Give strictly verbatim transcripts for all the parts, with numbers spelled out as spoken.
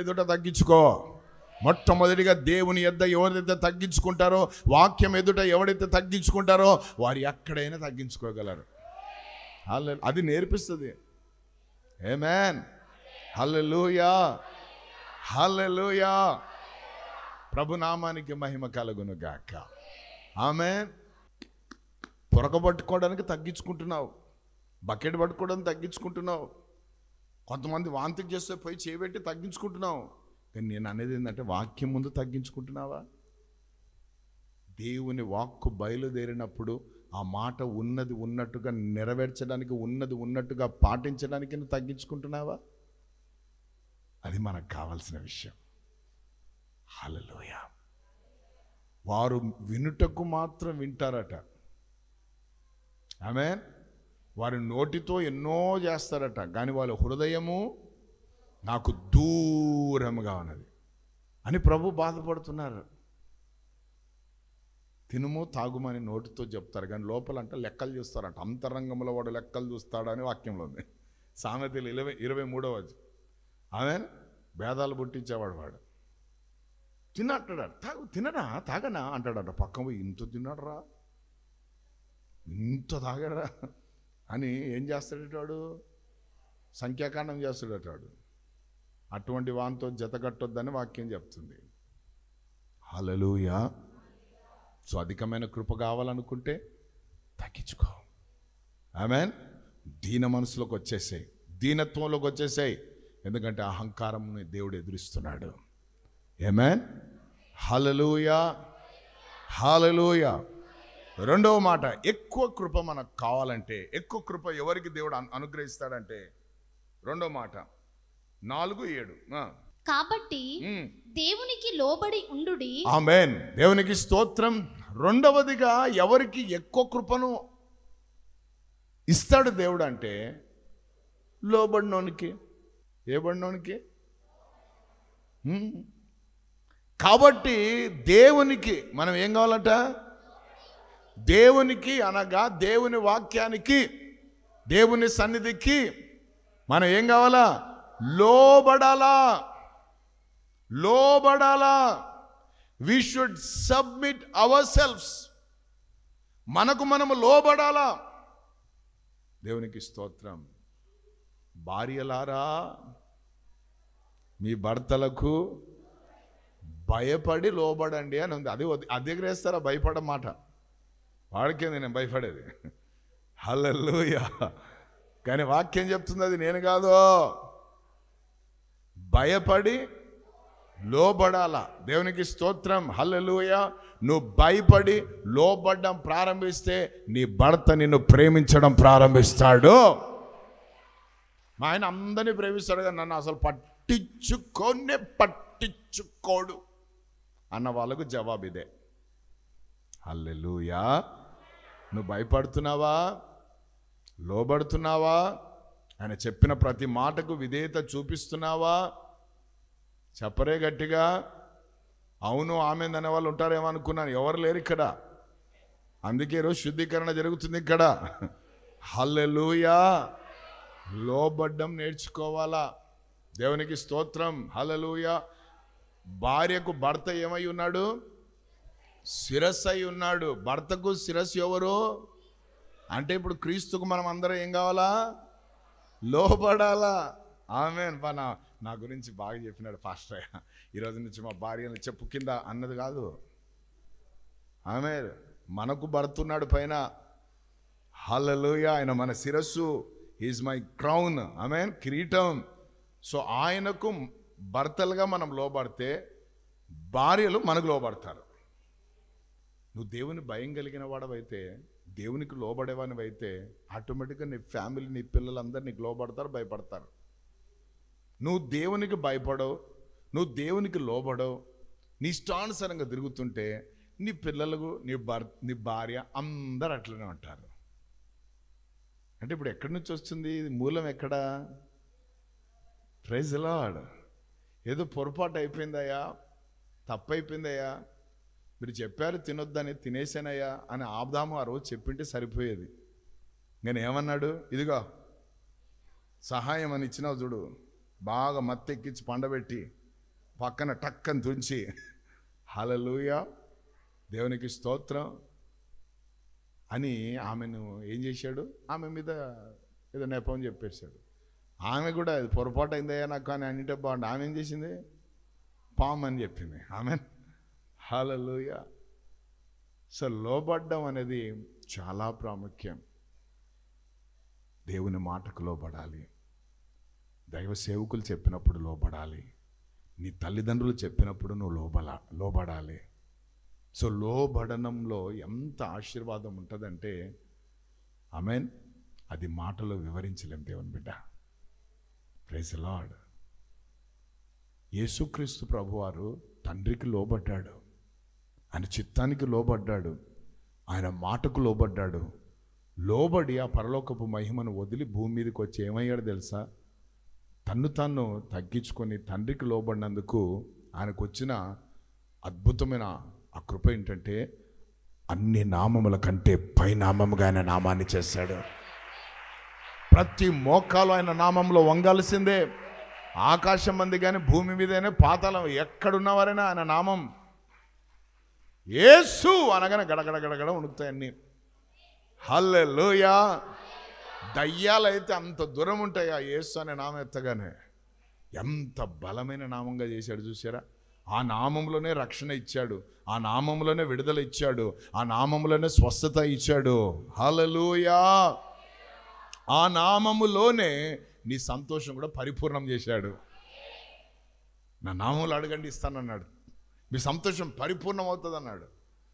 ఎదుట తగ్గించుకో. మొట్టమొదటిగా దేవుని యొద్ద ఎవరైతే తగ్గించుకుంటారో, వాక్యం ఎదుట ఎవరైతే తగ్గించుకుంటారో వారు ఎక్కడైనా తగ్గించుకోగలరు. హల్లెలూయా. అది నేర్పిస్తుంది. ఆమేన్. హల్లెలూయా, హల్లెలూయా. ప్రభునామానికి మహిమ కలుగును గాక. ఆమేన్. పొరక పట్టుకోవడానికి తగ్గించుకుంటున్నావు, బకెట్ పట్టుకోవడానికి తగ్గించుకుంటున్నావు, కొంతమంది వాంతికి చేస్తే పోయి చేయబెట్టి తగ్గించుకుంటున్నావు. కానీ నేను అనేది ఏంటంటే, వాక్యం ముందు తగ్గించుకుంటున్నావా? దేవుని వాక్కు బయలుదేరినప్పుడు ఆ మాట ఉన్నది ఉన్నట్టుగా నెరవేర్చడానికి, ఉన్నది ఉన్నట్టుగా పాటించడానికి నువ్వు తగ్గించుకుంటున్నావా? అది మనకు కావాల్సిన విషయం. హల్లెలూయా. వారు వినుటకు మాత్రం వింటారట. ఆమేన్. వారి నోటితో ఎన్నో చేస్తారట, కానీ వాళ్ళ హృదయము నాకు దూరంగా ఉన్నది అని ప్రభు బాధపడుతున్నారు. తినుము తాగుమని నోటితో చెప్తారు, కానీ లోపలంట లెక్కలు చూస్తారంట. అంతరంగంలో వాడు లెక్కలు చూస్తాడని వాక్యంలో ఉంది. సామెతలు ఇరవై ఇరవై మూడవ ఆమేన్. భేదాలు పుట్టించేవాడు వాడు. తిన్నట్టాడు, తాగు తినరా తాగనా అంటాడట. పక్కన పోయి ఇంత తిన్నాడరా, ఇంత తాగడరా అని ఏం చేస్తాడటాడు? సంఖ్యాకాండం చేస్తాడటాడు. అటువంటి వాంతో జతకట్టొద్దని వాక్యం చెప్తుంది. హల్లెలూయా. సో అధికమైన కృప కావాలనుకుంటే తగ్గించుకో. ఆమేన్. దీన మనసులోకి వచ్చేసాయి, దీనత్వంలోకి వచ్చేసాయి. ఎందుకంటే అహంకారం దేవుడు ఎదురిస్తున్నాడు. ఆమేన్. హల్లెలూయా, హల్లెలూయా. రెండవ మాట, ఎక్కువ కృప మనకు కావాలంటే, ఎక్కువ కృప ఎవరికి దేవుడు అనుగ్రహిస్తాడంటే, రెండవ మాట నాలుగు ఏడు. కాబట్టి దేవునికి లోబడి ఉండుడి. ఆమేన్. దేవునికి స్తోత్రం. రెండవదిగా ఎవరికి ఎక్కువ కృపను ఇస్తాడు దేవుడు అంటే, లోబడినోనికి. ఏ బడినోనికి? కాబట్టి దేవునికి మనం ఏం కావాలట? దేవునికి అనగా దేవుని వాక్యానికి, దేవుని సన్నిధికి మనం ఏం కావాలా? లోబడాలా, లోబడాలా. We should submit our selves. మనకు మనము లోబడాలా. దేవునికి స్తోత్రం. భార్యలారా, మీ భర్తలకు భయపడి లోబడండి అని ఉంది. అది అదే గ్రహిస్తారా? భయపడ మాట వాడికే నేను భయపడేది. హల్లెలూయా. కానీ వాక్యం చెప్తుంది అది నేను కాదు. భయపడి లోబడాలా. దేవునికి స్తోత్రం. హల్లెలూయా. నువ్వు భయపడి లోబడడం ప్రారంభిస్తే నీ భర్త నిన్ను ప్రేమించడం ప్రారంభిస్తాడు. మా ఆయన అందరినీ ప్రేమిస్తాడు, కానీ నన్ను అసలు పట్టించుకోనే పట్టించుకోడు అన్న వాళ్ళకు జవాబు ఇదే. హల్లెలూయా. నువ్వు భయపడుతున్నావా? లోబడుతున్నావా? ఆయన చెప్పిన ప్రతి మాటకు విధేయత చూపిస్తున్నావా? చెప్పరే గట్టిగా. అవును ఆమెన్ అనే వాళ్ళు ఉంటారేమో అనుకున్నాను, ఎవరు లేరు ఇక్కడ. అందుకే ఈరోజు శుద్ధీకరణ జరుగుతుంది ఇక్కడ. హల్లెలూయా. లోబడ్డం నేర్చుకోవాలా. దేవునికి స్తోత్రం. హల్లెలూయా. భార్యకు భర్త ఏమై ఉన్నాడు? శిరస్సు అయి ఉన్నాడు. భర్తకు శిరస్సు ఎవరు అంటే, ఇప్పుడు క్రీస్తుకు మనం అందరం ఏం కావాలా? లోబడాలా. ఆమేన్. నా నా గురించి బాగా చెప్పినాడు పాస్టర్. ఈరోజు నుంచి మా భార్యను చెప్పు కింద అన్నది కాదు. ఆమేన్. మనకు భర్త ఉన్నాడు పైన. హల్లెలూయా. ఆయన మన శిరస్సు. Is my crown. ఆమేన్. కిరీటం. సో ఆయనకు భర్తలుగా మనం లోబడితే భార్యలు మనకు లోబడతారు. నువ్వు దేవుని భయం కలిగిన వాడవైతే, దేవునికి లోబడేవానివైతే ఆటోమేటిక్గా నీ ఫ్యామిలీ, నీ పిల్లలందరూ నీకు లోబడతారు, భయపడతారు. నువ్వు దేవునికి భయపడవు, నువ్వు దేవునికి లోబడవు, నీ ఇష్టానుసారంగా తిరుగుతుంటే నీ పిల్లలకు, నీ భర్ నీ భార్య అందరూ అట్లనే ఉంటారు. అంటే ఇప్పుడు ఎక్కడి నుంచి వస్తుంది మూలం? ఎక్కడ? Praise the lord. ఏదో పొరపాటు అయిపోయిందయ్యా, తప్పు అయిపోయిందయ్యా, మీరు చెప్పారు తినొద్దని, తినేసానయ్యా అని ఆబ్దాము ఆ రోజు చెప్పింటే సరిపోయేది. నేను ఏమన్నాడు? ఇదిగో సహాయం అని ఇచ్చినావు చూడు, బాగా మత్తెక్కించి పండబెట్టి పక్కన టక్కని తుంచి హల్లెలూయా దేవునికి స్తోత్రం అని ఆమెను ఏం చేశాడు, ఆమె మీద ఏదో నెపం చెప్పేశాడు. ఆమె కూడా అది పొరపాటు అయిందయ్యా నాకు కానీ అన్నింటే బాగుంది. ఆమె ఏం చేసింది, పాము అని చెప్పింది. ఆమె హల్లెలూయా. సో లోబడ్డం అనేది చాలా ప్రాముఖ్యం. దేవుని మాటకు లోబడాలి, దైవ సేవకులు చెప్పినప్పుడు లోబడాలి, నీ తల్లిదండ్రులు చెప్పినప్పుడు నువ్వు లోబల లోబడాలి. సో లోబడనంలో ఎంత ఆశీర్వాదం ఉంటుందంటే ఆమేన్, అది మాటలో వివరించలేం దేవుని బిడ్డ. Praise the lord. యేసుక్రీస్తు ప్రభువారు తండ్రికి లోబడ్డాడు, ఆయన చిత్తానికి లోబడ్డాడు, ఆయన మాటకు లోబడ్డాడు. లోబడి ఆ పరలోకపు మహిమను వదిలి భూమి మీదకి వచ్చి ఏమయ్యాడు తెలుసా, తన్ను తాను తగ్గించుకొని తండ్రికి లోబడినందుకు ఆయనకు వచ్చిన అద్భుతమైన ఆ కృప ఏంటంటే అన్ని నామముల కంటే పై నామముగా ఆయన నామాన్ని చేశాడు. ప్రతి మోకాలు ఆయన నామంలో వంగాల్సిందే. ఆకాశం మంది కానీ భూమి మీదనే పాతాళం ఎక్కడున్నవారైనా ఆయన నామం యేసు అనగానే గడగడ గడగడ ఉణుకుతాయి అన్నీ. హల్లెలూయా. దయ్యాలు అయితే అంత దూరం ఉంటాయి ఆ యేసు అనే నామం ఎత్తగానే. ఎంత బలమైన నామంగా చేశాడు చూసారా. ఆ నామంలోనే రక్షణ ఇచ్చాడు, ఆ నామంలోనే విడుదల ఇచ్చాడు, ఆ నామంలోనే స్వస్థత ఇచ్చాడు. హల్లెలూయా. ఆ నామములోనే నీ సంతోషం కూడా పరిపూర్ణం చేశాడు. నా నామంలో అడగండి ఇస్తానన్నాడు, మీ సంతోషం పరిపూర్ణం అవుతుంది అన్నాడు.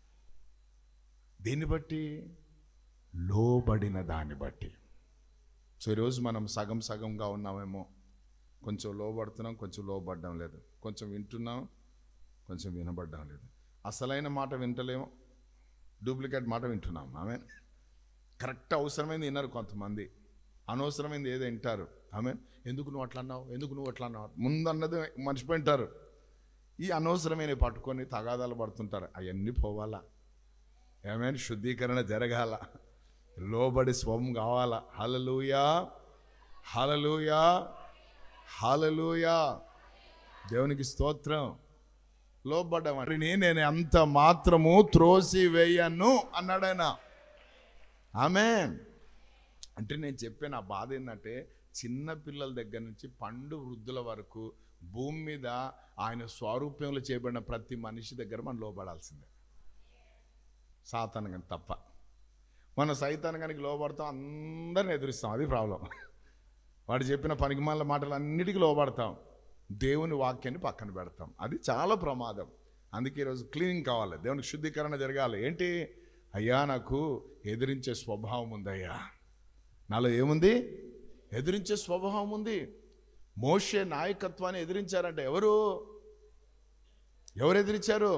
దీన్ని బట్టి, లోబడిన దాన్ని బట్టి. సో ఈరోజు మనం సగం సగంగా ఉన్నామేమో, కొంచెం లోబడుతున్నాం, కొంచెం లోబడ్డం లేదు, కొంచెం వింటున్నాం, కొంచెం వినబడ్డం లేదు. అసలైన మాట వింటలేమో, డూప్లికేట్ మాట వింటున్నాం. ఆమె కరెక్ట్ అవసరమైంది విన్నారు కొంతమంది, అనవసరమైంది ఏదో వింటారు. ఆమె ఎందుకు నువ్వు అట్లా అన్నావు, ఎందుకు నువ్వు అట్లా అన్నావు, ముందన్నది మర్చిపోయింటారు. ఈ అనవసరమైన పట్టుకొని తగాదాలు పడుతుంటారు. అవన్నీ పోవాలా, ఏమైనా శుద్ధీకరణ జరగాల, లోబడి స్వం కావాలా. హల్లెలూయా, హల్లెలూయా, హల్లెలూయా. దేవునికి స్తోత్రం. లోబడ్డమని నేను అంత మాత్రము త్రోసి వేయను అన్నాడు ఆయన. ఆమేన్. అంటే నేను చెప్పే నా బాధ ఏంటంటే, చిన్న పిల్లల దగ్గర నుంచి పండు వృద్ధుల వరకు భూమి మీద ఆయన స్వరూపంలో చేయబడిన ప్రతి మనిషి దగ్గర మనం లోబడాల్సిందే, సాతాను కానీ తప్ప. మన సైతాను కనుక లోబడతాం, అందరిని ఎదురిస్తాం, అది ప్రాబ్లం. వాడు చెప్పిన పనికిమాల మాటలు అన్నిటికీ లోబడతాం, దేవుని వాక్యాన్ని పక్కన పెడతాం, అది చాలా ప్రమాదం. అందుకే ఈరోజు క్లీనింగ్ కావాలి, దేవునికి శుద్ధీకరణ జరగాలి. ఏంటి అయ్యా, నాకు ఎదిరించే స్వభావం ఉందయ్యా, నాలో ఏముంది, ఎదిరించే స్వభావం ఉంది. మోషే నాయకత్వాన్ని ఎదిరించారంటే ఎవరు ఎవరు ఎదిరించారు?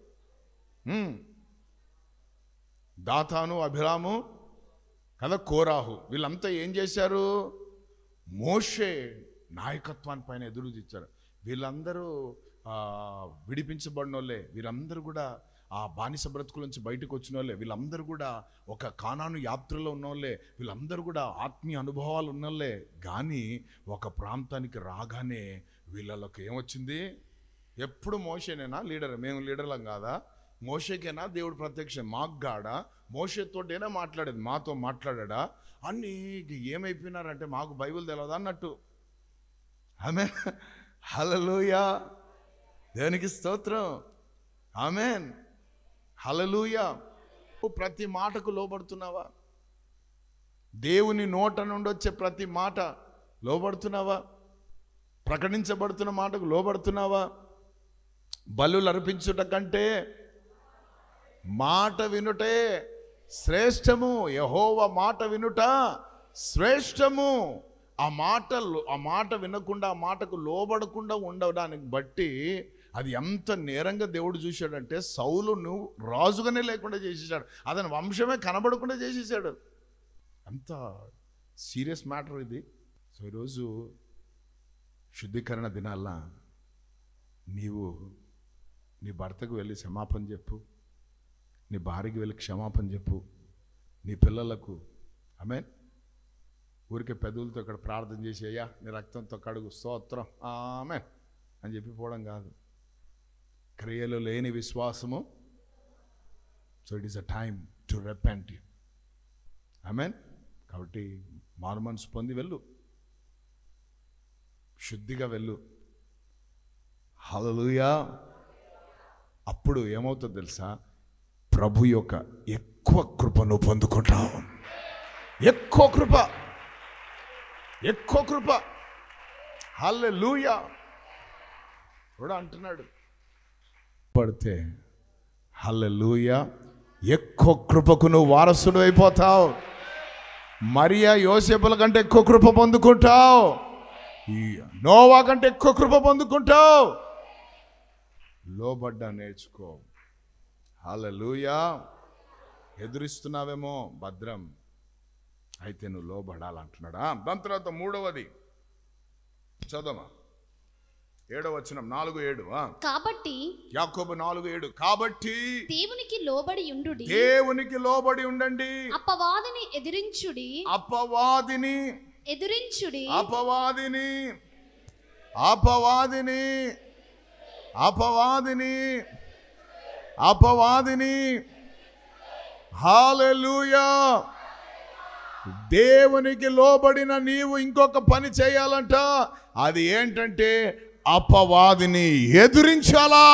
దాతాను, అభిరాము కదా, కోరాహు, వీళ్ళంతా ఏం చేశారు? మోషే నాయకత్వాన్ని పైన ఎదురు తెచ్చారు. వీళ్ళందరూ విడిపించబడిన వాళ్ళే, వీళ్ళందరూ కూడా ఆ బానిస బ్రతుకుల నుంచి బయటకు వచ్చిన వాళ్ళే, వీళ్ళందరూ కూడా ఒక కానాను యాత్రలో ఉన్నోళ్ళే, వీళ్ళందరూ కూడా ఆత్మీయ అనుభవాలు ఉన్నోళ్ళే. కానీ ఒక ప్రాంతానికి రాగానే వీళ్ళకి ఏమొచ్చింది? ఎప్పుడు మోషేనేనా లీడర్, మేము లీడర్లం కాదా, మోషేకేనా దేవుడు ప్రత్యక్షం, మాకు గాడా, మోషేతోటేనా మాట్లాడేది, మాతో మాట్లాడా అన్నీ ఏమైపోయినారంటే మాకు బైబిల్ తెలియదు అన్నట్టు. ఆమేన్. హల్లెలూయా. దేవునికి స్తోత్రం. ఆమేన్. హల్లెలూయా. ప్రతి మాటకు లోబడుతున్నావా? దేవుని నోట నుండి వచ్చే ప్రతి మాట లోబడుతున్నావా? ప్రకటించబడుతున్న మాటకు లోబడుతున్నావా? బలులు అర్పించుట కంటే మాట వినుటే శ్రేష్టము, యెహోవా మాట వినుట శ్రేష్టము. ఆ మాటలు ఆ మాట వినకుండా, ఆ మాటకు లోబడకుండా ఉండడానికి బట్టి అది ఎంత నేరంగా దేవుడు చూశాడంటే, సౌలును రాజుగానే లేకుండా చేసేసాడు, అతని వంశమే కనబడకుండా చేసేసాడు. అంత సీరియస్ మ్యాటర్ ఇది. సో ఈరోజు శుద్ధీకరణ దినాల నీవు నీ భర్తకు వెళ్ళి క్షమాపణ చెప్పు, నీ భార్యకి వెళ్ళి క్షమాపణ చెప్పు, నీ పిల్లలకు. ఆమేన్. ఊరికే పెదవులతో ఇక్కడ ప్రార్థన చేసి అయ్యా నీ రక్తంతో కడుగు స్తోత్రం ఆమేన్ అని చెప్పి పోవడం కాదు. క్రియలు లేని విశ్వాసము. So it is a time to repent. ఆమేన్. కాబట్టి మారు మనసు పొంది వెళ్ళు, శుద్ధిగా వెళ్ళు. హల్లెలూయా. అప్పుడు ఏమవుతుందో తెలుసా, ప్రభు యొక్క ఎక్కువ కృపను పొందుకుంటావు. ఎక్కువ కృప, ఎక్కువ కృప. హల్లెలూయా. కూడా అంటున్నాడు పడితే హల్లెలూయా, ఎక్కువ కృపకు నువ్వు వారసుడు అయిపోతావు. మరియా యోసేపుల కంటే ఎక్కువ కృప పొందుకుంటావు. నోవా కంటే ఎక్కువ కృప పొందుకుంటావు. లోబడ్డా నేర్చుకో. హల్లెలూయా. ఎదురిస్తున్నావేమో, భద్రం. అయితే నువ్వు లోబడాలంటున్నాడా. దాని తర్వాత మూడవది చదవమా, ఏడవ వచనం, నాలుగు ఏడు. కాబట్టి యాకోబు నాలుగు ఏడు. కాబట్టి దేవునికి లోబడి ఉండుడి, దేవునికి లోబడి ఉండండి, అపవాదిని ఎదిరించుడి, అపవాదిని ఎదిరించుడి, అపవాదిని అపవాదిని అపవాదిని అపవాదిని హల్లెలూయా. దేవునికి లోబడిన నీవు ఇంకొక పని చేయాలంట. అది ఏంటంటే అపవాదిని ఎదురించాలా.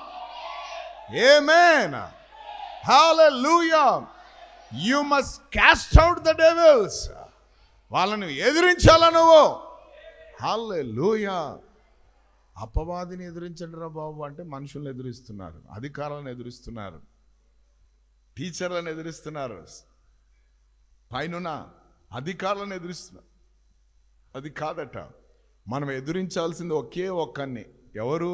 ఆమేన్. హల్లెలూయా. You must cast out the devils. వాళ్ళని ఎదిరించాలా నువ్వు. హల్లెలూయా. అపవాదిని ఎదిరించండి రా బాబు అంటే మనుషులను ఎదురిస్తున్నారు, అధికారులను ఎదురిస్తున్నారు, టీచర్లను ఎదిరిస్తున్నారు, పైన అధికారులను ఎదురిస్తున్నారు. అది కాదట. మనం ఎదురించాల్సింది ఒకే ఒక్కరిని. ఎవరు?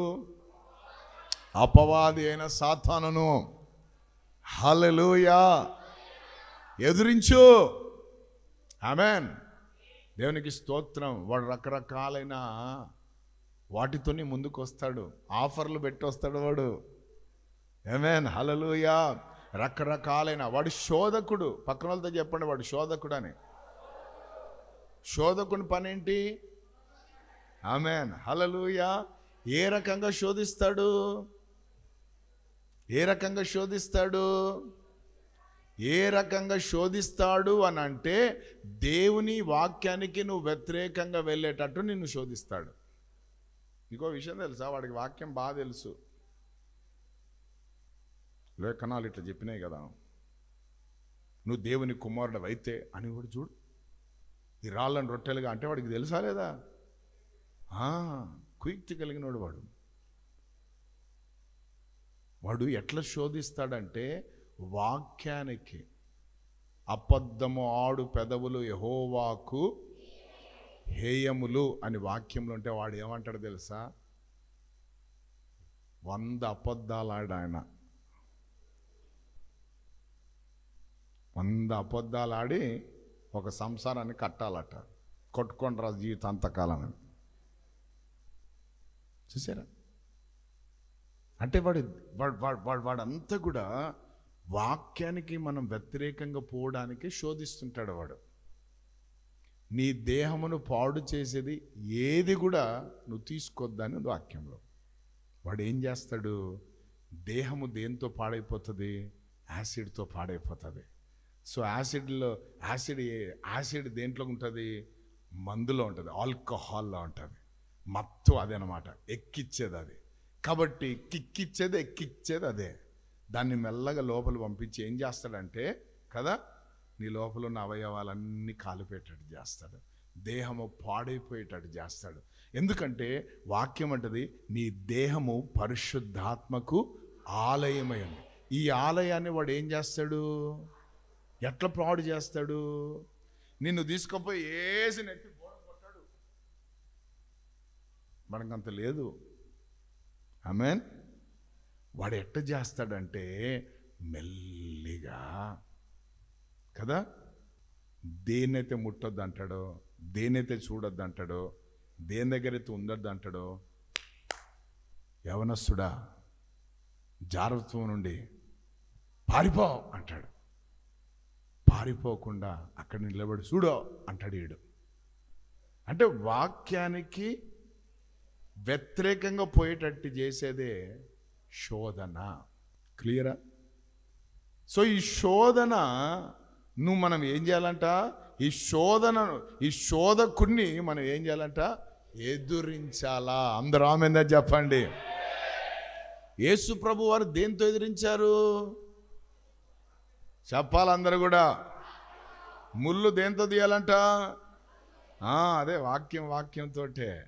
అపవాది అయిన సాతానును. హల్లెలూయా. ఎదురించు. ఆమేన్. దేవునికి స్తోత్రం. వాడు రకరకాలైన వాటితోని ముందుకు వస్తాడు, ఆఫర్లు పెట్టి వస్తాడు వాడు. ఆమేన్. హల్లెలూయా. రకరకాలైన వాడు శోధకుడు. పక్కన వాళ్ళతో చెప్పండి, వాడు శోధకుడు అని. శోధకుని పని ఏంటి? ఆమేన్. హల్లెలూయా. ఏ రకంగా శోధిస్తాడు? ఏ రకంగా శోధిస్తాడు? ఏ రకంగా శోధిస్తాడు అని అంటే, దేవుని వాక్యానికి నువ్వు వ్యతిరేకంగా వెళ్ళేటట్టు నిన్ను శోధిస్తాడు. ఇంకో విషయం తెలుసా, వాడికి వాక్యం బాగా తెలుసు. లేఖనాలు ఇట్లా చెప్పినాయి కదా, నువ్వు దేవుని కుమారుడు అయితే అని కూడా చూడు. ఈ రాళ్ళని రొట్టెలుగా అంటే వాడికి తెలుసా లేదా? కుయుక్తి కలిగినోడు వాడు. వాడు ఎట్లా శోధిస్తాడంటే, వాక్యానికి అబద్ధము ఆడు పెదవులు యెహోవాకు హేయములు అని వాక్యంలో ఉంటే వాడు ఏమంటాడు తెలుసా? వంద అబద్ధాలు ఆడు ఆయన. వంద అబద్ధాలు ఆడి ఒక సంసారాన్ని కట్టాలట. కొట్టుకొని రా జీవితం అంతకాలం. చూసారా? అంటే వాడు వాడు వాడు వాడంతా కూడా వాక్యానికి మనం వ్యతిరేకంగా పోవడానికి శోధిస్తుంటాడు వాడు. నీ దేహమును పాడు చేసేది ఏది కూడా నువ్వు తీసుకోద్దని వాక్యంలో. వాడు ఏం చేస్తాడు? దేహము దేంతో పాడైపోతుంది? యాసిడ్తో పాడైపోతుంది. సో యాసిడ్లో యాసిడ్ యాసిడ్ దేంట్లో ఉంటుంది? మందులో ఉంటుంది, ఆల్కహాల్లో ఉంటుంది. మత్తు అదే అనమాట, ఎక్కిచ్చేది అది. కాబట్టి కిక్కిచ్చేది ఎక్కిచ్చేది అదే. దాన్ని మెల్లగా లోపల పంపించి ఏం చేస్తాడంటే కదా, నీ లోపల ఉన్న అవయవాలన్నీ కాలిపోయేటట్టు చేస్తాడు, దేహము పాడైపోయేటట్టు చేస్తాడు. ఎందుకంటే వాక్యం అంటది, నీ దేహము పరిశుద్ధాత్మకు ఆలయమై ఉంది. ఈ ఆలయాన్ని వాడు ఏం చేస్తాడు? ఎట్లా పాడు చేస్తాడు? నిన్ను తీసుకుపోయి ఏసి నెట్టి గోడ కొట్టాడు. మనకంత లేదు. ఆమేన్. వాడు ఎట్లా చేస్తాడంటే మెల్లిగా కదా, దేన్నైతే ముట్టొద్దు అంటాడో, దేన్నైతే చూడొద్దు అంటాడో, దేని దగ్గర అయితే ఉండొద్దు అంటాడో, యవనస్తుడా జాగ్రత్త నుండి పారిపో అంటాడు. పారిపోకుండా అక్కడ నిలబడి చూడో అంటాడు వీడు. అంటే వాక్యానికి వ్యతిరేకంగా పోయేటట్టు చేసేదే శోధన. క్లియరా? సో ఈ శోధన నువ్వు మనం ఏం చేయాలంట? ఈ శోధనను, ఈ శోధకుడిని మనం ఏం చేయాలంట? ఎదురించాలా. అందరూ ఆమేన్ చెప్పండి. యేసు ప్రభు వారు దేంతో ఎదిరించారు చెప్పాలందరూ కూడా? ముళ్ళు దేంతో తీయాలంట? అదే వాక్యం, వాక్యంతో.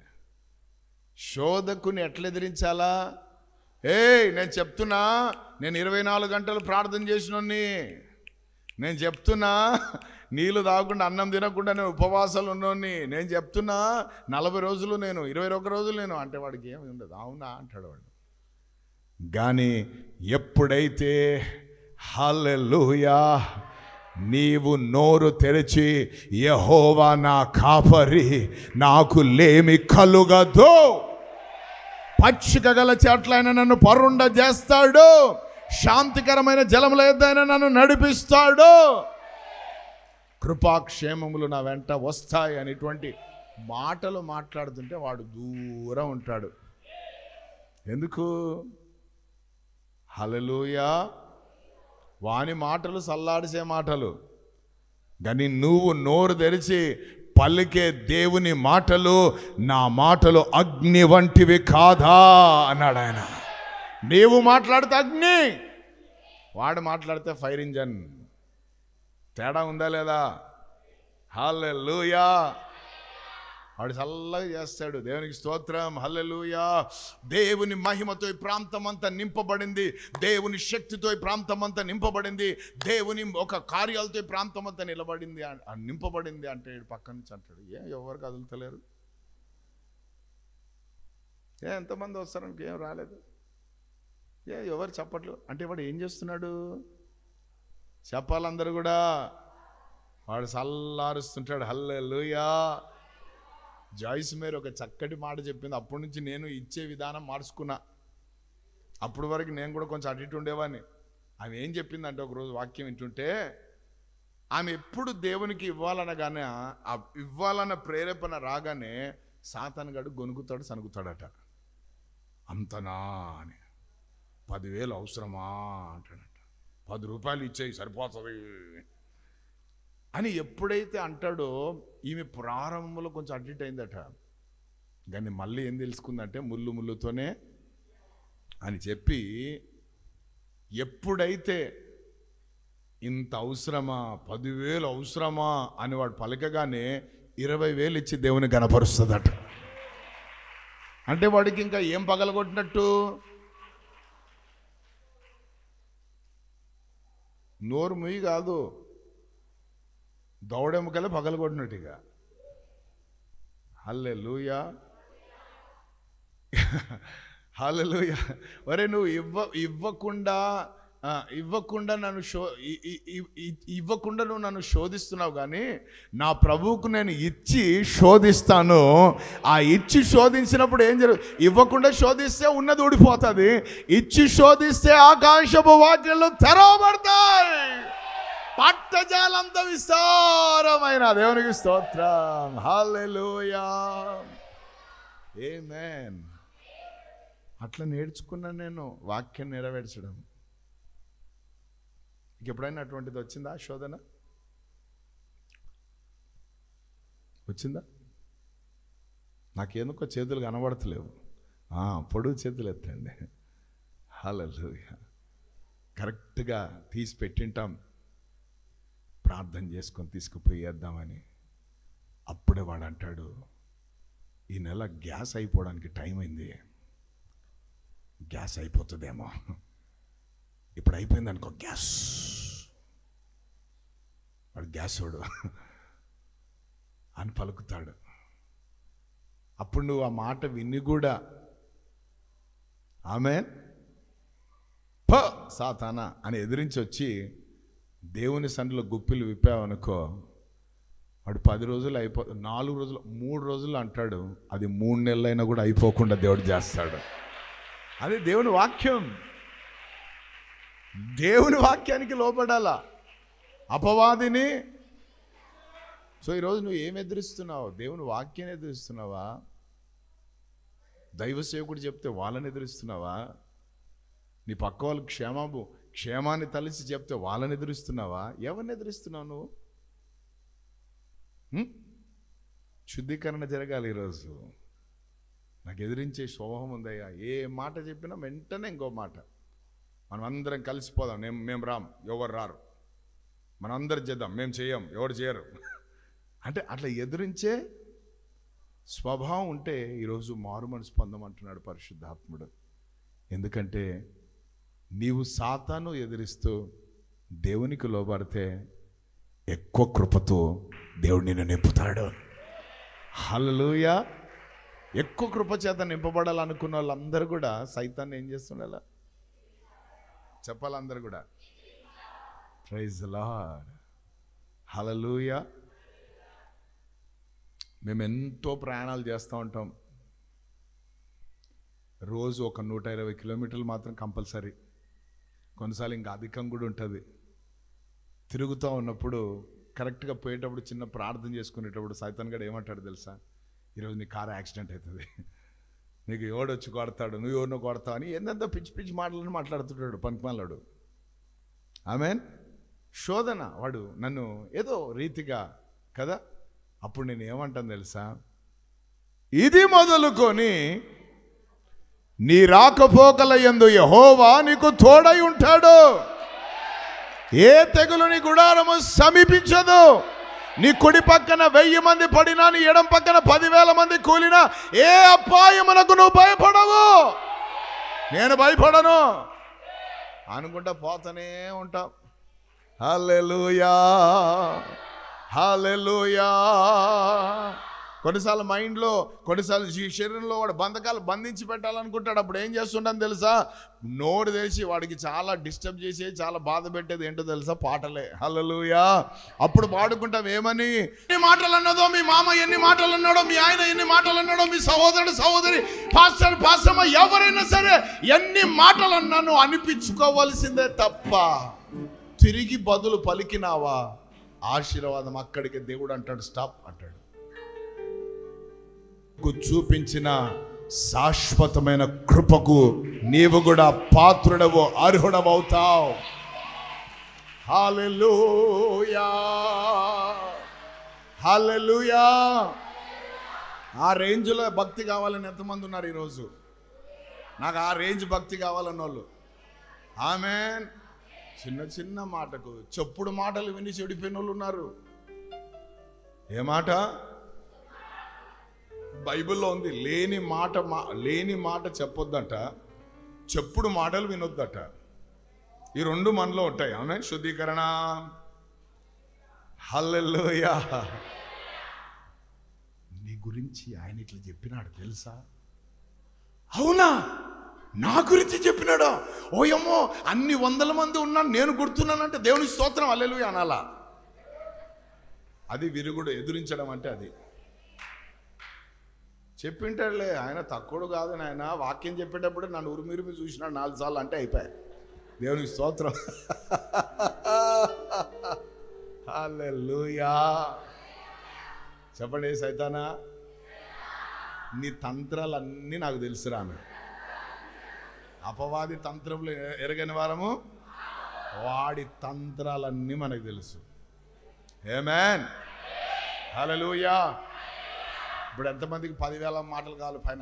శోధకుని ఎట్లా ఎదిరించాలా? ఏ నేను చెప్తున్నా, నేను ఇరవై నాలుగు గంటలు ప్రార్థన చేసినోన్ని. నేను చెప్తున్నా, నీళ్ళు తాగకుండా అన్నం తినకుండా నేను ఉపవాసాలు ఉన్నోన్ని. నేను చెప్తున్నా, నలభై రోజులు నేను, ఇరవై ఒక్క రోజులు నేను అంటే వాడికి ఏమి ఉండదు. అవునా అంటాడు వాడు. కానీ ఎప్పుడైతే హల్లెలూయా నీవు నోరు తెరిచి యెహోవా నా కాపరి నాకు లేమి కలుగదు, పచ్చిక గల చెట్లైన నన్ను పరుండ చేస్తాడు, శాంతికరమైన జలముల యొద్దైన నన్ను నడిపిస్తాడు, కృపాక్షేమములు నా వెంట వస్తాయి అనేటువంటి మాటలు మాట్లాడుతుంటే వాడు దూరం ఉంటాడు. ఎందుకు? హల్లెలూయా. వాని మాటలు సల్లాడిసే మాటలు, కానీ నువ్వు నోరు తెరిచి పలికే దేవుని మాటలు నా మాటలు అగ్ని వంటివి కాదా అన్నాడు ఆయన. నీవు మాట్లాడితే అగ్ని, వాడు మాట్లాడితే ఫైర్ ఇంజన్. తేడా ఉందా లేదా? హల్లెలూయా. వాడు చల్లగా చేస్తాడు. దేవునికి స్తోత్రం. హల్లెలూయా. దేవుని మహిమతో ఈ ప్రాంతం అంతా నింపబడింది, దేవుని శక్తితో ఈ ప్రాంతం అంతా నింపబడింది, దేవుని ఒక కార్యాలతో ఈ ప్రాంతం అంతా నిలబడింది, నింపబడింది అంటే పక్క నుంచి అంటాడు. ఏ ఎవరు కదులుతలేరు? ఏ ఎంతమంది వస్తారని ఏం రాలేదు? ఏ ఎవరు చెప్పట్లు అంటే వాడు ఏం చేస్తున్నాడు చెప్పాలందరూ కూడా? వాడు చల్లారుస్తుంటాడు. హల్లెలూయా. జాయిస్ మేరీ ఒక చక్కటి మాట చెప్పింది. అప్పటి నుంచి నేను ఇచ్చే విధానం మార్చుకున్నా. అప్పటి వరకు నేను కూడా కొంచెం అటు ఇటు ఉండేవాడిని. ఆమె ఏం చెప్పిందంటే, ఒకరోజు వాక్యం వింటుంటే, ఆమె ఎప్పుడు దేవునికి ఇవ్వాలనగానే, ఆ ఇవ్వాలన్న ప్రేరేపణ రాగానే సాతాను గడు గొనుగుతాడు, సనుగుతాడట. అంతనా అని. పదివేలు అవసరమా అంటాడట. పది రూపాయలు ఇచ్చేయి సరిపోతుంది అని ఎప్పుడైతే అంటాడో, ఈమె ప్రారంభంలో కొంచెం అడ్డిట్ అయిందట. కానీ మళ్ళీ ఏం తెలుసుకుందంటే, ముళ్ళు ముళ్ళుతోనే అని చెప్పి, ఎప్పుడైతే ఇంత అవసరమా, పదివేలు అవసరమా అని వాడు పలకగానే ఇరవై వేలు ఇచ్చి దేవుని గణపరుస్తుందట. అంటే వాడికి ఇంకా ఏం పగలగొట్టినట్టు? నోరు ముయ్యి కాదు, దౌడెముకలే పగలగొట్టినట్టుగా. హల్లెలూయా. హల్లెలూయా. ఒరే నువ్వు ఇవ్వ ఇవ్వకుండా ఇవ్వకుండా నన్ను శో ఇవ్వకుండా నువ్వు నన్ను శోధిస్తున్నావు, కానీ నా ప్రభువుకు నేను ఇచ్చి శోధిస్తాను. ఆ ఇచ్చి శోధించినప్పుడు ఏం జరుగు? ఇవ్వకుండా శోధిస్తే ఉన్నది ఊడిపోతుంది, ఇచ్చి శోధిస్తే ఆకాశపు వాక్యాలు తెరవబడతాయి, పట్టజాలంత విస్తారమైన. దేవునికి స్తోత్రం. హల్లెలూయా. ఆమేన్. అట్లా నేర్చుకున్నాను నేను వాక్యం నెరవేర్చడం. ఎప్పుడైనా అటువంటిది వచ్చిందా? శోధన వచ్చిందా? నాకేందుకో చేతులు కనబడతలేవు. పొడుగు చేతులు ఎత్తండి. హల్లెలూయా. కరెక్ట్గా తీసి పెట్టింటాం, ప్రార్థన చేసుకొని తీసుకుపోయేద్దామని. అప్పుడే వాడు అంటాడు, ఈ నెల గ్యాస్ అయిపోవడానికి టైం అయింది, గ్యాస్ అయిపోతుందేమో, ఇప్పుడు అయిపోయింది అనుకో గ్యాస్. వాడు గ్యాస్ వాడు అని పలుకుతాడు. అప్పుడు నువ్వు ఆ మాట విని కూడా ఆమేన్ ప సాతానా అని ఎదిరించి వచ్చి దేవుని సన్నిధిలో గుప్పిలు విప్పావనుకో, వాడు పది రోజులు అయిపో నాలుగు రోజులు మూడు రోజులు అంటాడు, అది మూడు నెలలైనా కూడా అయిపోకుండా దేవుడు చేస్తాడు. అదే దేవుని వాక్యం. దేవుని వాక్యానికి లోపడాలా, అపవాదిని. సో ఈరోజు నువ్వు ఏం ఎదురిస్తున్నావు? దేవుని వాక్యాన్ని ఎదురిస్తున్నావా? దైవ సేవకుడు చెప్తే వాళ్ళని ఎదురిస్తున్నావా? నీ పక్క వాళ్ళు క్షేమము క్షేమాన్ని తలిచి చెప్తే వాళ్ళని ఎదురిస్తున్నావా? ఎవరిని ఎదురిస్తున్నావు నువ్వు? హ్మ్? శుద్ధీకరణ జరగాలి ఈరోజు. నాకు ఎదిరించే స్వభావం ఉందయ్యా. ఏ మాట చెప్పినా వెంటనే ఇంకో మాట. మనం అందరం కలిసిపోదాం, నేను మేము రాం, ఎవరు రారు, మనం అందరం చేద్దాం, మేము చేయం, ఎవరు చేయరు అంటే అట్లా ఎదిరించే స్వభావం ఉంటే ఈరోజు మారు మనసు పొందమంటున్నాడు పరిశుద్ధాత్ముడు. ఎందుకంటే నీవు సాతాను ఎదిరిస్తూ దేవునికి లోబడితే ఎక్కువ కృపతో దేవుడు నిన్ను నింపుతాడు. హల్లెలూయా. ఎక్కువ కృప చేత నింపబడాలనుకున్న వాళ్ళందరూ కూడా సైతాన్ని ఏం చేస్తుండాల చెప్పాలి. అందరూ కూడా ప్రైజ్ ది లార్డ్. హల్లెలూయా. మేము ఎంతో ప్రయాణాలు చేస్తూ ఉంటాం. రోజు ఒక నూట ఇరవై కిలోమీటర్లు మాత్రం కంపల్సరీ, కొన్నిసార్లు ఇంకా అధికం కూడా ఉంటుంది. తిరుగుతూ ఉన్నప్పుడు కరెక్ట్గా పోయేటప్పుడు చిన్న ప్రార్థన చేసుకునేటప్పుడు సైతాన్ గడు ఏమంటాడు తెలుసా? ఈరోజు నీ కారు యాక్సిడెంట్ అవుతుంది, నీకు ఎవడొచ్చి కొడతాడు, నువ్వు ఎవరినో కొడతావు అని ఎంతెంతో పిచ్చి పిచ్చి మాటలను మాట్లాడుతుంటాడు పనికిమాలాడు. ఆమెన్. శోధన. వాడు నన్ను ఏదో రీతిగా కదా. అప్పుడు నేను ఏమంటాను తెలుసా? ఇది మొదలుకొని నీ రాకపోకల యందు యెహోవా నీకు తోడై ఉంటాడు. ఏ తెగులు నీ గుడారము సమీపించదు. నీ కుడి పక్కన వెయ్యి మంది పడినా, నీ ఎడం పక్కన పదివేల మంది కూలినా ఏ అపాయమునకు నువ్వు భయపడవు. నేను భయపడను అనుకుంటా పోతూనే ఉంటాం. హల్లెలూయా, హల్లెలూయా. కొన్నిసార్లు మైండ్లో, కొన్నిసార్లు ఈ శరీరంలో వాడు బంధకాలు బంధించి పెట్టాలనుకుంటాడు. అప్పుడు ఏం చేస్తుంటాను తెలుసా? నోరు తెరిచి వాడికి చాలా డిస్టర్బ్ చేసి చాలా బాధ పెట్టేది ఏంటో తెలుసా? పాటలే. హల్లెలూయా. అప్పుడు పాడుకుంటాం ఏమని? ఎన్ని మాటలు అన్నదో మీ మామ, ఎన్ని మాటలు అన్నాడో మీ ఆయన, ఎన్ని మాటలు అన్నాడో మీ సహోదరుడు సహోదరి, పాస్టర్ పాస్టమ్మ, ఎవరైనా సరే ఎన్ని మాటలు అన్నాను అనిపించుకోవాల్సిందే తప్ప తిరిగి బదులు పలికినావా ఆశీర్వాదం అక్కడికి దేవుడు అంటాడు స్టాప్ అంటాడు. చూపించిన శాశ్వతమైన కృపకు నీవు కూడా పాత్రుడవు, అర్హుడవవుతావు. హల్లెలూయా, హల్లెలూయా. ఆ రేంజ్లో భక్తి కావాలని ఎంతమంది ఉన్నారు ఈరోజు? నాకు ఆ రేంజ్ భక్తి కావాలన్న వాళ్ళు. ఆమేన్. చిన్న చిన్న మాటకు చెప్పుడు మాటలు విని చెడిపోయిన వాళ్ళు ఉన్నారు. ఏ మాట? బైబిల్లో ఉంది, లేని మాట లేని మాట చెప్పొద్దట, చెప్పుడు మాటలు వినొద్దట. ఈ రెండు మనలో ఉంటాయి. అవునా? శుద్ధీకరణ. హల్లెలూయా. నీ గురించి ఆయన ఇట్లా చెప్పినాడు తెలుసా? అవునా? నా గురించి చెప్పినాడా? ఓయమ్మో, అన్ని వందల మంది ఉన్నాను నేను గుర్తున్నానంటే దేవుని స్తోత్రం, హల్లెలూయా అనాలా. అది విరుగుడు, ఎదురించడం అంటే అది. చెప్పింటాడులే ఆయన, తక్కువ కాదు నాయన. వాక్యం చెప్పేటప్పుడు నన్ను ఉరిమిరిమి చూసినాడు నాలుగు సార్లు అంటే అయిపోయాయి. దేవునికి స్తోత్రం. హల్లెలూయా. చెప్పండి సైతానా, నీ తంత్రాలన్నీ నాకు తెలుసురాను. అపవాది తంత్రములు ఎరగని వారము, వాడి తంత్రాలన్నీ మనకు తెలుసు. ఆమేన్. హల్లెలూయా. ఇప్పుడు ఎంతమందికి పదివేల మాటలు కావాలి పైన?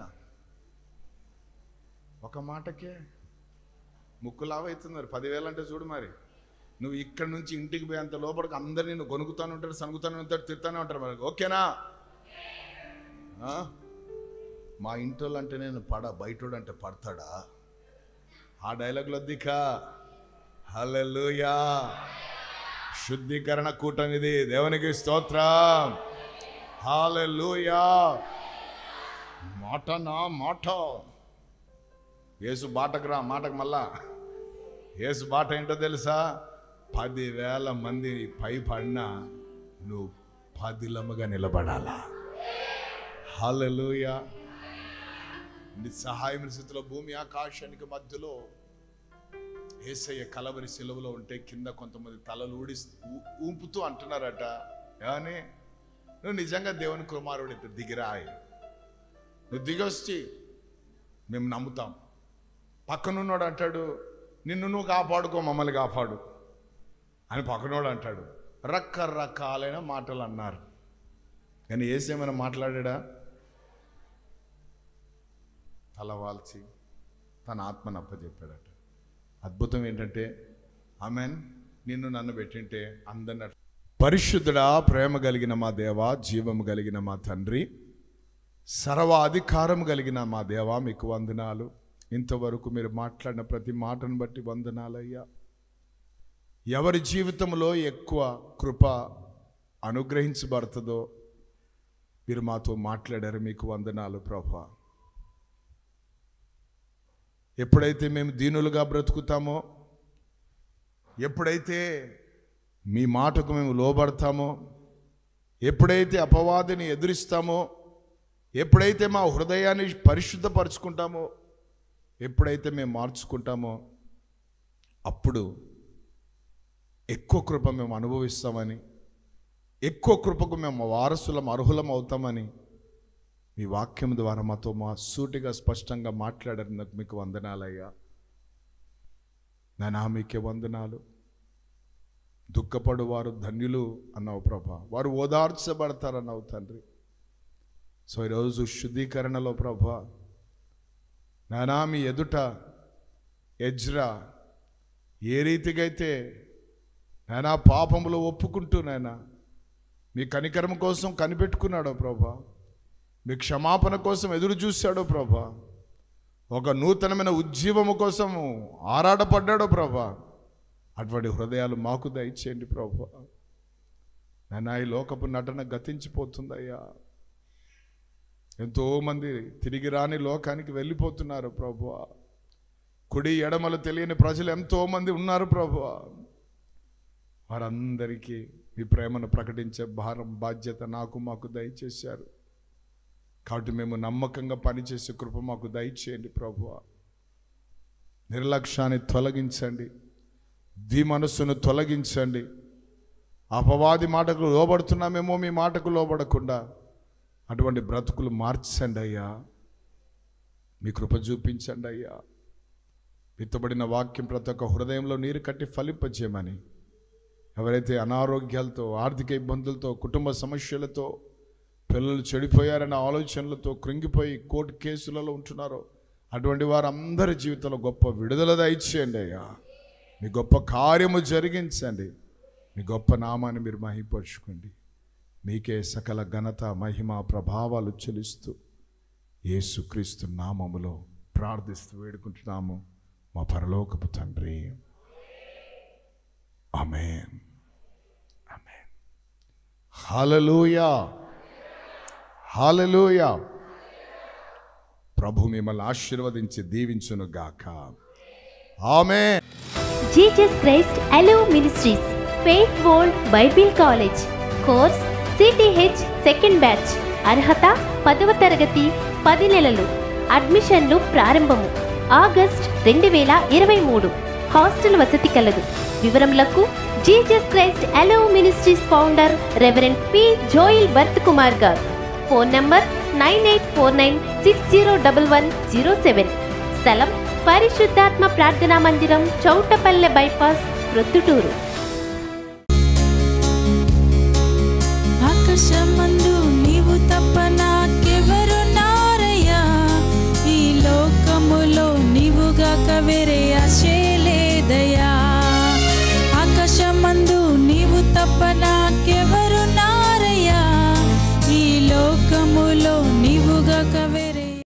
ఒక మాటకే ముక్కు లావైతున్నారు. పదివేలు అంటే చూడు మరి. నువ్వు ఇక్కడ నుంచి ఇంటికి పోయేంత లోపలికి అందరు నిన్ను గొనుకుతాను ఉంటారు, సనుగుతాను ఉంటారు, తిడతానే ఉంటారు. మరి ఓకేనా? మా ఇంటోళ్ళు అంటే నేను పడ, బయటోడు అంటే పడతాడా? ఆ డైలాగులు వద్దిక. హల్లెలూయా. శుద్ధీకరణ కూటమిది. దేవునికి స్తోత్రం. హల్లెలూయా. మాట నా మాట. యేసు బాటకు రా, మాటకు మళ్ళా. యేసు బాట ఏంటో తెలుసా? పదివేల మంది పై పడినా నువ్వు పదిలముగా నిలబడాలా. హల్లెలూయా. నిస్సహాయం స్థితిలో భూమి ఆకాశానికి మధ్యలో యేసయ్య కలవరి సిలువలో ఉంటే కింద కొంతమంది తలలు ఊడి ఊపుతూ అంటున్నారట, ఏమని? నువ్వు నిజంగా దేవుని కుమారుడు అయితే దిగిరాయి, నువ్వు దిగొచ్చి మేము నమ్ముతాం. పక్కనున్నాడు అంటాడు, నిన్ను నువ్వు కాపాడుకో, మమ్మల్ని కాపాడు అని పక్కనోడు అంటాడు. రకరకాలైన మాటలు అన్నారు, కానీ ఏసేమైనా మాట్లాడా? తలవాల్చి తన ఆత్మను అప్పచెప్పాడట. అద్భుతం ఏంటంటే, ఆమెన్, నిన్ను నన్ను పెట్టింటే అందరిని. పరిశుద్ధుడా, ప్రేమ కలిగిన మా దేవా, జీవము కలిగిన మా తండ్రి, సర్వాధికారం కలిగిన మా దేవా, మీకు వందనాలు. ఇంతవరకు మీరు మాట్లాడిన ప్రతి మాటను బట్టి వందనాలయ్యా. ఎవరి జీవితంలో ఎక్కువ కృప అనుగ్రహించబడుతుందో మీరు మాతో మాట్లాడారు, మీకు వందనాలు ప్రభువా. ఎప్పుడైతే మేము దీనులుగా బ్రతుకుతామో, ఎప్పుడైతే మీ మాటకు మేము లోబడతామో, ఎప్పుడైతే అపవాదిని ఎదురిస్తామో, ఎప్పుడైతే మా హృదయాన్ని పరిశుద్ధపరచుకుంటామో, ఎప్పుడైతే మేము మార్చుకుంటామో, అప్పుడు ఎక్కువ కృప మేము అనుభవిస్తామని, ఎక్కువ కృపకు మేము వారసులం, అర్హులం అవుతామని మీ వాక్యం ద్వారా మాతో మా సూటిగా స్పష్టంగా మాట్లాడినందుకు మీకు వందనాలయ్యా. నానా మీకే వందనాలు. దుఃఖపడు వారు ధన్యులు అన్నావు ప్రభా, వారు ఓదార్చబడతారన్నావు తండ్రి. సో ఈరోజు శుద్ధీకరణలో ప్రభా, నానా మీ ఎదుట ఎజ్రా ఏ రీతిగా అయితే నానా పాపములు ఒప్పుకుంటూ నాయనా మీ కనికరం కోసం కనిపెట్టుకున్నాడో ప్రభా, మీ క్షమాపణ కోసం ఎదురు చూశాడో ప్రభా, ఒక నూతనమైన ఉజ్జీవము కోసము ఆరాటపడ్డాడో ప్రభా, అటువంటి హృదయాలు మాకు దయచేయండి ప్రభా. నాయనా ఈ లోకపు నటన గతించిపోతుందయ్యా. ఎంతోమంది తిరిగి రాని లోకానికి వెళ్ళిపోతున్నారు ప్రభువా. కుడి ఎడమలు తెలియని ప్రజలు ఎంతోమంది ఉన్నారు ప్రభువా. వారందరికీ మీ ప్రేమను ప్రకటించే భారం, బాధ్యత నాకు మాకు దయచేశారు. కాబట్టి మేము నమ్మకంగా పనిచేసే కృప మాకు దయచేయండి ప్రభువా. నిర్లక్ష్యాన్ని తొలగించండి, ది మనస్సును తొలగించండి. అపవాది మాటకు లోబడుతున్నామేమో, మీ మాటకు లోబడకుండా అటువంటి బ్రతుకులు మార్చండి అయ్యా. మీ కృప చూపించండి అయ్యా. విత్తబడిన వాక్యం ప్రతి ఒక్క హృదయంలో నీరు కట్టి ఫలింపజేయమని, ఎవరైతే అనారోగ్యాలతో, ఆర్థిక ఇబ్బందులతో, కుటుంబ సమస్యలతో, పిల్లలు చెడిపోయారనే ఆలోచనలతో కృంగిపోయి కోర్టు కేసులలో ఉంటున్నారో అటువంటి వారందరి జీవితంలో గొప్ప విడుదల దయచేయండి అయ్యా. మీ గొప్ప కార్యము జరిగించండి. మీ గొప్ప నామాన్ని మీరు మహిమపరచుకోండి. మీకే సకల ఘనత, మహిమ, ప్రభావాలు చెల్లిస్తూ యేసుక్రీస్తు నామములో ప్రార్థిస్తూ వేడుకుంటున్నాము మా పరలోకపు తండ్రి. ఆమేన్, ఆమేన్. హల్లెలూయా, హల్లెలూయా. ప్రభు మిమ్మల్ని ఆశీర్వదించి దీవించును గాక. ఆమేన్. జీసస్ క్రైస్ట్ ఎలో Ministries, Faith World Bible College. Course CTH second batch. అర్హత పదవ తరగతి, పది నెలలు. అడ్మిషన్లు ప్రారంభము ఆగస్ట్ రెండు వేల ఇరవై మూడు. హాస్టల్ వసతి కలదు. వివరములకు జీసస్ క్రైస్ట్ ఎలో Ministries founder reverend P Joel బర్త్ కుమార్ గారు. Phone number nine eight four nine six zero double one zero seven. స్థలం పరిశుద్ధాత్మ ప్రార్థనా మందిరం, చౌటపల్లె బైపాస్, ప్రొద్దుటూరు. ఆకాశమందు నీవు తప్ప నాకెవరున్నారయ్యా, ఈ లోకములో నీవుగాక వేరే